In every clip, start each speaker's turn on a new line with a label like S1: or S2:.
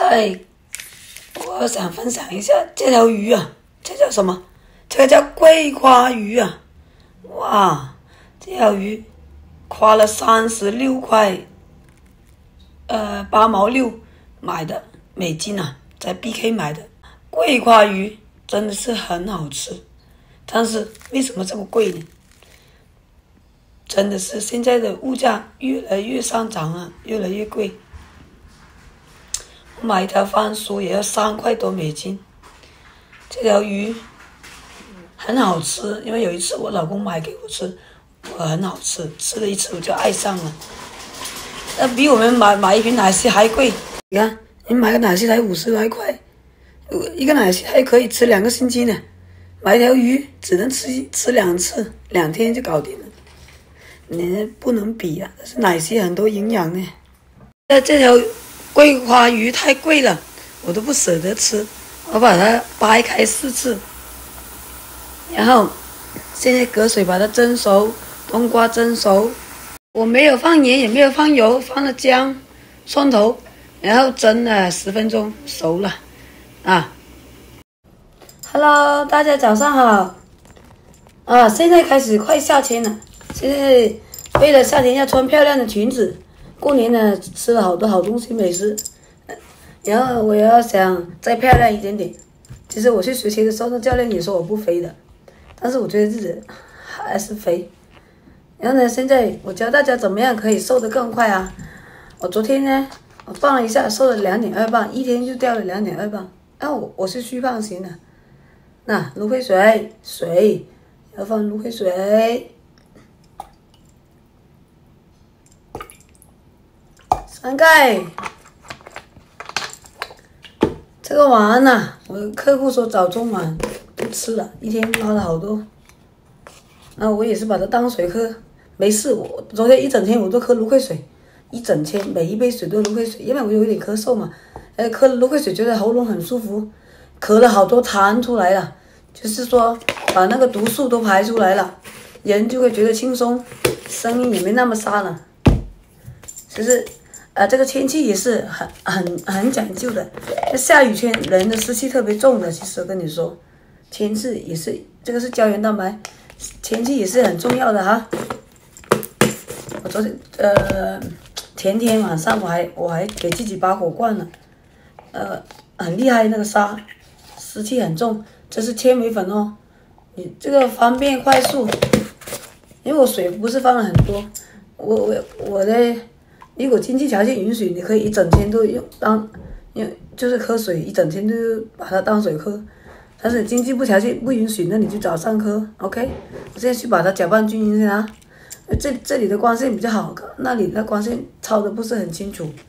S1: 嗨，我想分享一下这条鱼啊，这叫什么？这个叫桂花鱼啊！哇，这条鱼花了36块8毛6买的美金啊，在 BK 买的桂花鱼真的是很好吃，但是为什么这么贵呢？真的是现在的物价越来越上涨啊，越来越贵。我买一条番薯也要3块多美金。这条鱼很好吃，因为有一次我老公买给我吃，我很好吃，吃了一次我就爱上了。那比我们买一瓶奶昔还贵。你看，你买个奶昔才50来块，一个奶昔还可以吃2个星期呢。买一条鱼只能吃2次，2天就搞定了。你不能比啊，但是奶昔很多营养呢。这条桂花鱼太贵了，我都不舍得吃，我把它掰开4次，然后现在隔水把它蒸熟，冬瓜蒸熟，我没有放盐也没有放油，放了姜、蒜头，然后蒸了10分钟熟了啊。Hello， 大家早上好啊！现在开始快夏天了，现在为了夏天要穿漂亮的裙子，过年呢吃了好多好东西美食，然后我也要想再漂亮一点点。其实我去学习的时候，那教练也说我不肥的，但是我觉得自己还是肥。然后呢，现在我教大家怎么样可以瘦得更快啊！我昨天呢，我放了一下，瘦了2.2磅，一天就掉了2.2磅。然后我是虚胖型的。那芦荟水要放芦荟水，3盖。这个碗呢，我客户说早中晚都吃了，一天拉了好多。那我也是把它当水喝，没事。我昨天一整天我都喝芦荟水，一整天每一杯水都芦荟水，因为我有点咳嗽嘛，喝了芦荟水觉得喉咙很舒服，咳了好多痰出来了，就是说把那个毒素都排出来了，人就会觉得轻松，声音也没那么沙了。其实这个天气也是很讲究的。下雨天人的湿气特别重的，其实我跟你说，天气也是，这个是胶原蛋白，天气也是很重要的哈。我昨天前天晚上我还给自己把火灌了，很厉害，那个沙湿气很重，这是纤维粉哦。你这个方便快速，因为我水不是放了很多，我的。如果经济条件允许，你可以一整天都就是喝水，一整天都把它当水喝。但是经济条件不允许，那你就早上喝 ，OK？ 我现在去把它搅拌均匀先啊。这里的光线比较好，那里的光线抄的不是很清楚。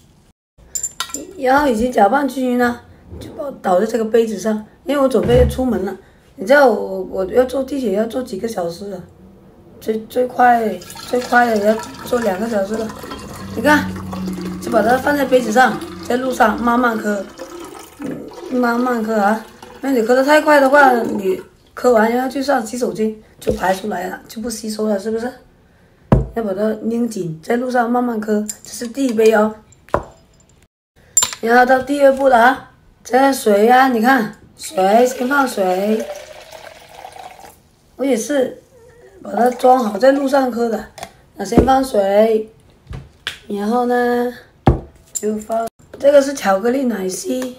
S1: 然后已经搅拌均匀了，就把我倒在这个杯子上，因为我准备出门了。你知道我要坐地铁要坐几个小时了，最快的也要坐2个小时了。你看，就把它放在杯子上，在路上慢慢喝，慢慢喝啊。那你喝得太快的话，你喝完然后就上洗手间就排出来了，就不吸收了，是不是？要把它拧紧，在路上慢慢喝，这是第1杯哦。然后到第2步了啊，这水啊，你看水先放水，我也是把它装好在路上喝的。那先放水。然后呢，就放这个是巧克力奶昔，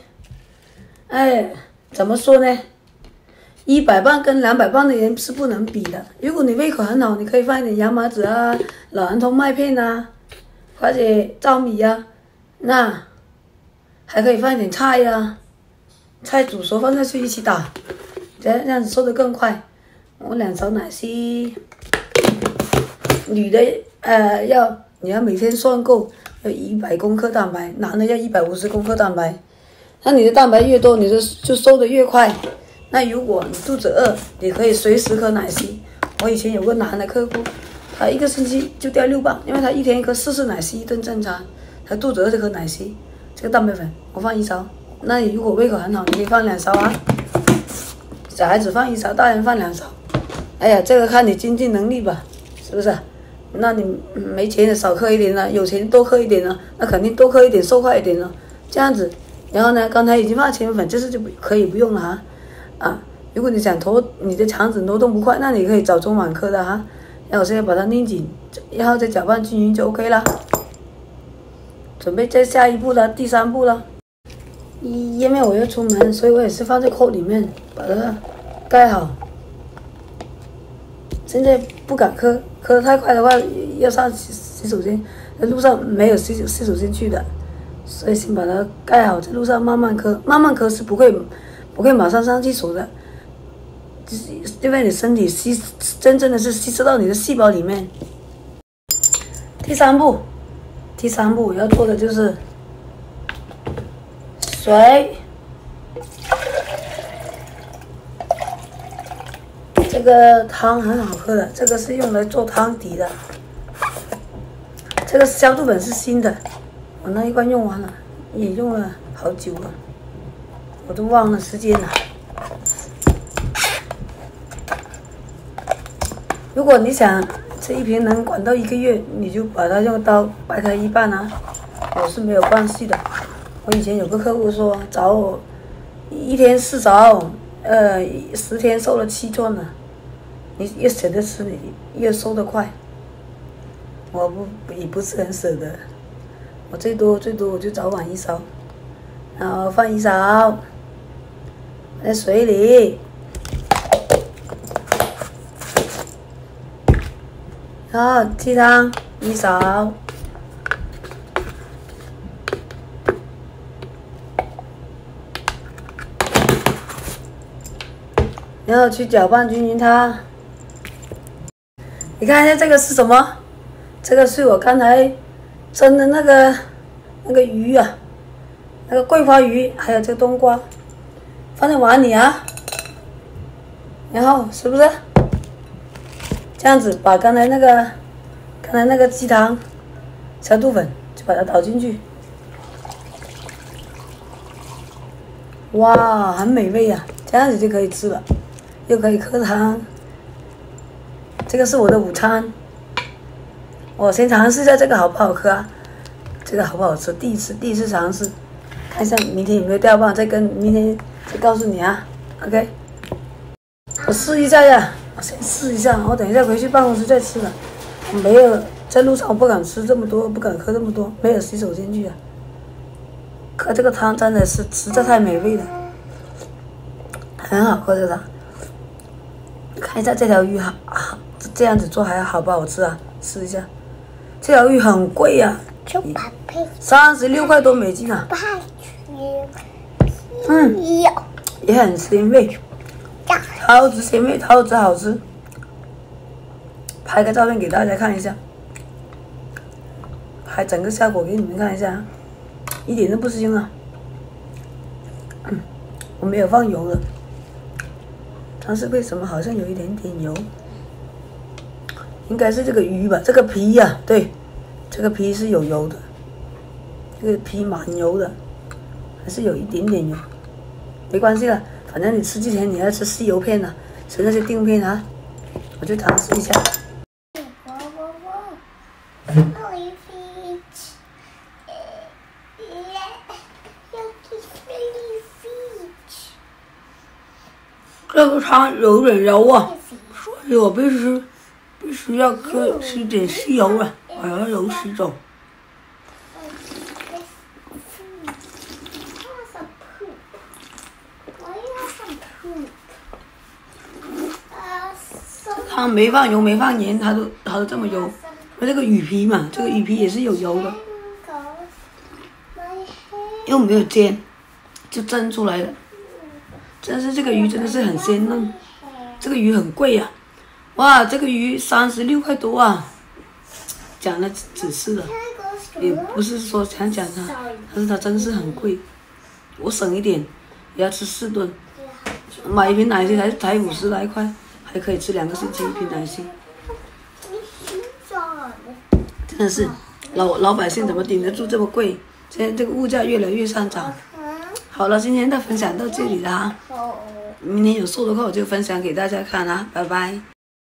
S1: 怎么说呢？100磅跟200磅的人是不能比的。如果你胃口很好，你可以放一点洋麻籽啊、老顽童麦片啊，或者糙米啊，那还可以放一点菜啊，菜煮熟放下去一起打，这样子瘦得更快。我2勺奶昔，女的你要每天算够，要100公克蛋白，男的要150公克蛋白。那你的蛋白越多，你就瘦得越快。那如果你肚子饿，你可以随时喝奶昔。我以前有个男的客户，他1个星期就掉6磅，因为他一天喝4次奶昔，一顿正餐。他肚子饿就喝奶昔。这个蛋白粉我放1勺，那你如果胃口很好，你可以放2勺啊。小孩子放1勺，大人放2勺。哎呀，这个看你经济能力吧，是不是？那你没钱的少喝一点了，有钱多喝一点了，那肯定多喝一点，瘦快一点了。这样子然后呢，刚才已经放清粉，这次就可以不用了哈。啊，如果你想你的肠子挪动不快，那你可以找中脘科的哈。然后我现在把它拧紧，然后再搅拌均匀就 OK 了。准备再下一步了，第3步了。因为我要出门，所以我也是放在扣里面，把它盖好。现在不敢磕得太快的话，要上洗手间，在路上没有洗手间去的，所以先把它盖好，在路上慢慢磕，慢慢磕是不会马上上厕所的，就是因为你身体真正的是吸收到你的细胞里面。第三步要做的就是水。这个汤很好喝的，这个是用来做汤底的。这个消毒粉是新的，我那一罐用完了，也用了好久了，我都忘了时间了。如果你想这一瓶能管到1个月，你就把它用刀掰开一半啊，我是没有关系的。我以前有个客户说找我1天4勺，10天瘦了7寸了。你越舍得吃，你越瘦得快。我也不是很舍得，我最多我就早晚1勺，然后放1勺在水里，然后鸡汤1勺，然后去搅拌均匀它。你看一下这个是什么？这个是我刚才蒸的那个鱼啊，那个桂花鱼，还有这个冬瓜，放在碗里啊。然后是不是这样子把刚才那个鸡汤消毒粉就把它倒进去？哇，很美味呀！这样子就可以吃了，又可以喝汤。这个是我的午餐，我先尝试一下这个好不好喝啊？这个好不好吃？第一次尝试，看一下明天有没有掉棒，明天再告诉你啊。OK， 我试一下呀，我先试一下，我等一下回去办公室再吃了。没有在路上我不敢吃这么多，不敢喝这么多，没有洗手间去啊。喝这个汤真的是实在太美味了，很好喝这个汤。看一下这条鱼这样子做还好不好吃啊？试一下，这条鱼很贵呀，36块多美金啊。也很鲜味，超级鲜味，超级好吃。拍个照片给大家看一下，拍整个效果给你们看一下，一点都不腥啊。我没有放油的。但是为什么好像有一点点油？应该是这个鱼吧，这个皮呀，对，这个皮是有油的，这个皮蛮油的，还是有一点点油，没关系了，反正你吃之前你要吃吸油片的，吃那些丁片啊，我就尝试一下。这个汤有点油啊，所以我必须要吃点吸油了，我要油洗手。汤没放油没放盐，它都这么油。因为这个鱼皮嘛，这个鱼皮也是有油的，又没有煎，就蒸出来的。但是这个鱼真的是很鲜嫩，这个鱼很贵呀，哇，这个鱼36块多啊！讲的只是的，也不是说想讲它，但是它真是很贵。我省一点，也要吃4顿，买一瓶奶昔才50来块，还可以吃2个星期一瓶奶昔。真的是老百姓怎么顶得住这么贵？现在这个物价越来越上涨。好了，今天的分享到这里了哈，明天有瘦的话我就分享给大家看啦，拜拜。